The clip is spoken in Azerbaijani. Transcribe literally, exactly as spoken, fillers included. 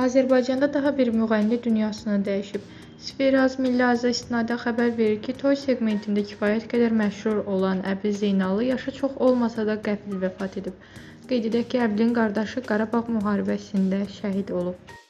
Azərbaycanda daha bir müğənni dünyasını dəyişib. Sferaz Milli Azə istinadən xəbər verir ki, toy segmentində kifayət qədər məşhur olan Əbil Zeynallı yaşı çox olmasa da qəfil vəfat edib. Qeyd edək ki, Əbilin qardaşı Qarabağ müharibəsində şəhid olub.